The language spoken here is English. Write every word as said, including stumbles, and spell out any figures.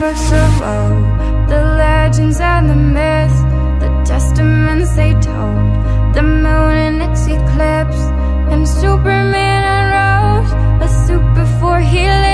books of old, the legends and the myths, the testaments they told, the moon in its eclipse, and Superman unrolls a suit before he left.